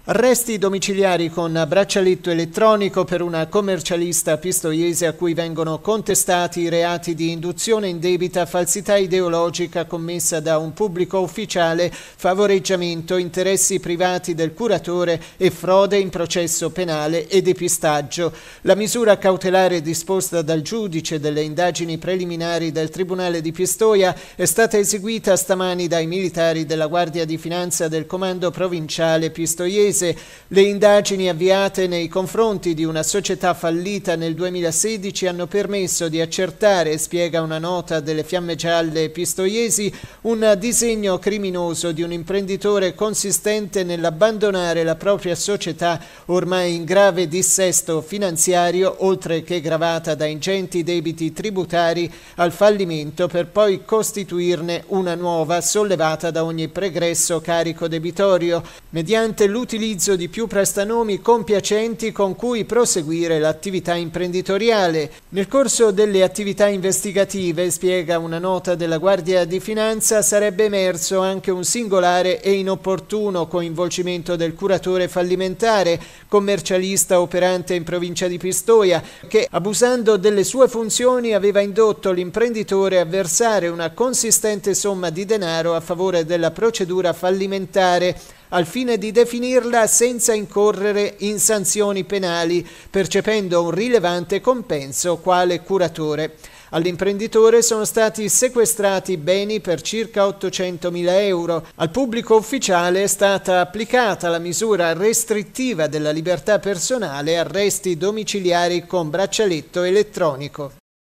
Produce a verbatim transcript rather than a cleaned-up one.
Arresti domiciliari con braccialetto elettronico per una commercialista pistoiese a cui vengono contestati i reati di induzione indebita, falsità ideologica commessa da un pubblico ufficiale, favoreggiamento, interessi privati del curatore e frode in processo penale e depistaggio. La misura cautelare disposta dal giudice delle indagini preliminari del Tribunale di Pistoia è stata eseguita stamani dai militari della Guardia di Finanza del Comando Provinciale Pistoiese. Le indagini avviate nei confronti di una società fallita nel duemilasedici hanno permesso di accertare, spiega una nota delle Fiamme Gialle pistoiesi, un disegno criminoso di un imprenditore consistente nell'abbandonare la propria società ormai in grave dissesto finanziario, oltre che gravata da ingenti debiti tributari, al fallimento, per poi costituirne una nuova sollevata da ogni pregresso carico debitorio, mediante l'utilizzo di più prestanomi compiacenti con cui proseguire l'attività imprenditoriale. Nel corso delle attività investigative, spiega una nota della Guardia di Finanza, sarebbe emerso anche un singolare e inopportuno coinvolgimento del curatore fallimentare, commercialista operante in provincia di Pistoia, che, abusando delle sue funzioni, aveva indotto l'imprenditore a versare una consistente somma di denaro a favore della procedura fallimentare, al fine di definirla senza incorrere in sanzioni penali, percependo un rilevante compenso quale curatore. All'imprenditore sono stati sequestrati beni per circa ottocentomila euro. Al pubblico ufficiale è stata applicata la misura restrittiva della libertà personale, arresti domiciliari con braccialetto elettronico.